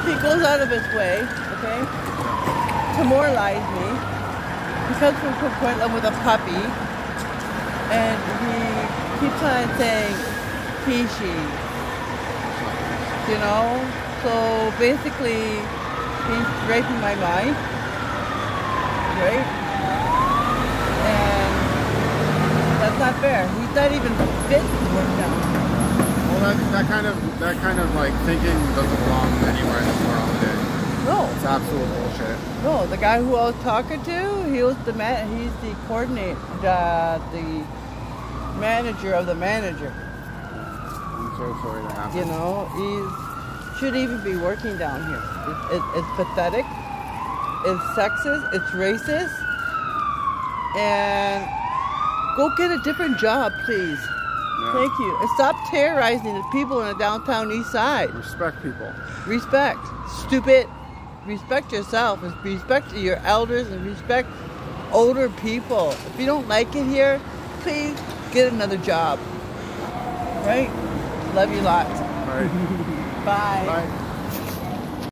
He goes out of his way, okay, to moralize me. He comes from Portland with a puppy, and he keeps on saying he, she. You know? So basically, he's raping my mind, right? And that's not fair. He's not even fit to work down here. Well, that kind of like thinking doesn't belong anywhere in this world today. No. It's absolute bullshit. No, the guy who I was talking to, he's the coordinator, the manager of the manager. I'm so sorry that happened. You know, he shouldn't even be working down here. It's pathetic. It's sexist. It's racist. And go get a different job, please. Yeah. Thank you. And stop terrorizing the people in the downtown east side. Respect people. Respect. Stupid. Respect yourself. And respect your elders and respect older people. If you don't like it here, please get another job. Right? Love you lots. All right. Bye. Bye.